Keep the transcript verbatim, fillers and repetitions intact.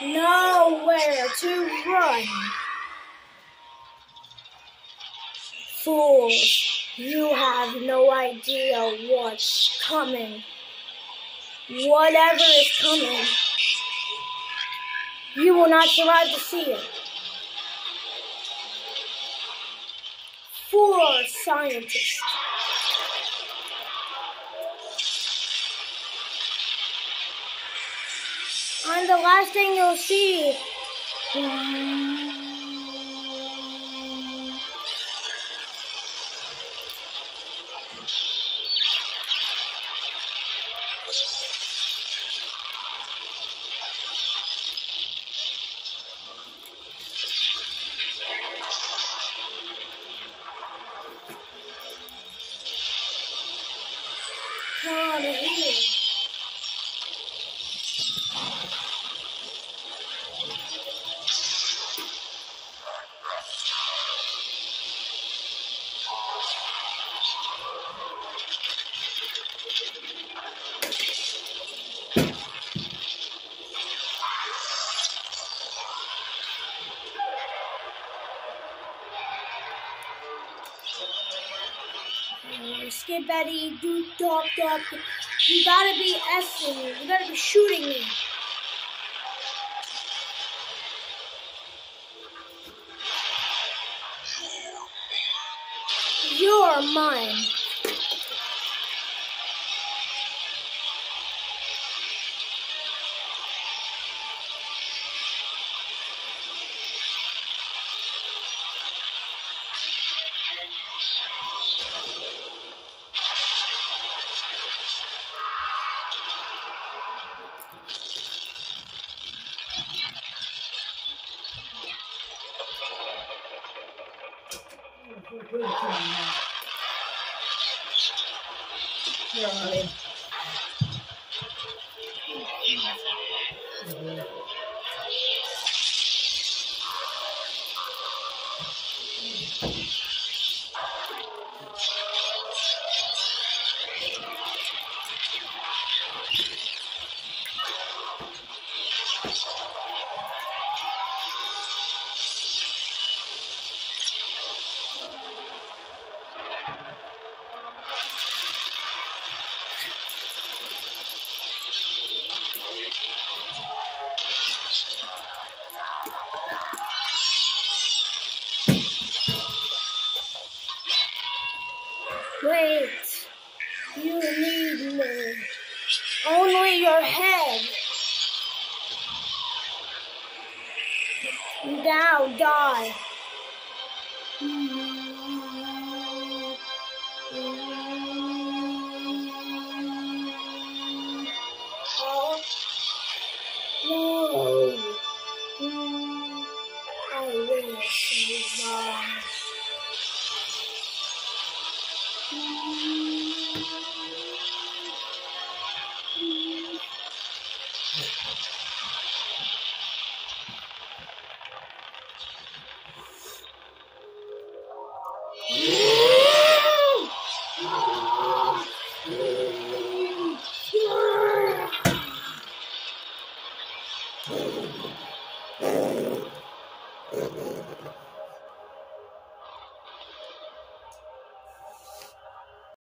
nowhere to run. Fools, you have no idea what's coming. Whatever is coming, you will not survive to see it. Four scientists. And the last thing you'll see, come here. Skip Eddie, do dog dog. You gotta be effing. You gotta be shooting me. You're mine. Yeah. Wait, you need me. Only your head. Now die. Oh, no. I will survive.